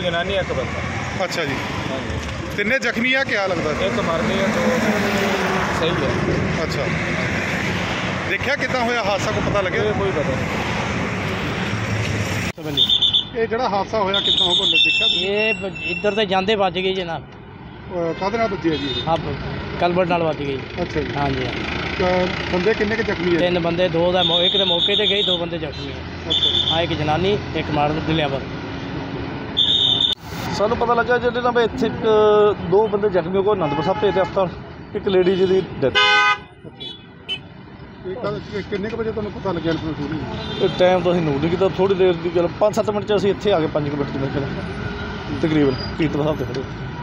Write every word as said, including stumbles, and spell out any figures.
जनानी एक बंदा। अच्छा जी, हाँ जी। तिन्ने जख्मी है क्या लगता है? एक मर गई है तो सही है। अच्छा, देखा कितना होया हादसा, को पता लगे? ये कोई पता नहीं। ये जड़ा हादसा होया कितना हो देखा? ये इधर से जाते बच गई जनाब। काहदे नाल बजी है जी? हाँ, कलबट नाल बच गई। अच्छा जी। हाँ जी। बंदे किन्ने के जख्मी है? तीन बंदे, दो दा एक दे मौके ते गई, दो बंदे जख्मी है। अच्छा जी। हाँ, एक जनानी एक मार डिलीवर। ਸਾਨੂੰ ਪਤਾ ਲੱਗਾ ਜਿਹੜੇ ਨਾ ਵੀ ਇੱਥੇ ਇੱਕ ਦੋ ਬੰਦੇ ਜ਼ਖਮੀ ਹੋ ਗਏ ਅਨੰਦਪੁਰ ਸਾਹਿਬ ਭੇਜਦੇ ਹਸਪਤਾਲ, ਇੱਕ ਲੇਡੀ ਜੀ ਦੀ ਡੈਥ। ਕਿੰਨੇ ਕੁ ਵਜੇ ਤੁਹਾਨੂੰ ਪਤਾ ਲੱਗਿਆ ਇਨਫੋਰਮੇਸ਼ਨ? ਇਹ ਟਾਈਮ ਤਾਂ ਅਸੀਂ ਨੋਟ ਨਹੀਂ ਕੀਤਾ, ਥੋੜ੍ਹੀ ਦੇਰ ਦੀ ਗੱਲ, ਪੰਜ ਸੱਤ ਮਿੰਟ 'ਚ ਅਸੀਂ ਇੱਥੇ ਆ ਗਏ, ਪੰਜ ਕੁ ਮਿੰਟ 'ਚ ਮੇਰੇ ਖਿਆਲ ਤਕਰੀਬਨ ਕੀਰਤਨ ਸਾਹਿਬ ਤੇ ਖੜੇ।